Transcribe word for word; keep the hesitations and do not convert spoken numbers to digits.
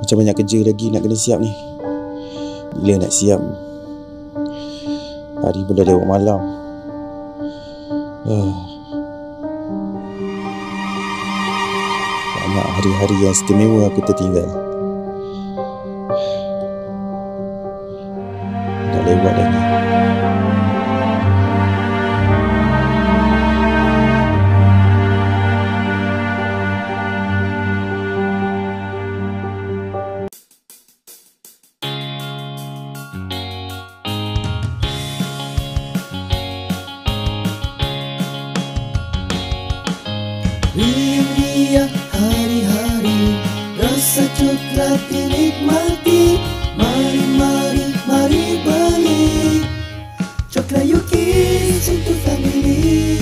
Macam banyak kerja lagi nak kena siap ni. Bila nak siap? Hari pun dah lewat malam. uh. Banyak hari-hari yang istimewa aku tertinggal. Dah lewat lagi. Ria-ria hari-hari, rasa coklat dinikmati. Mari, mari, mari beli coklat Yukis untuk family.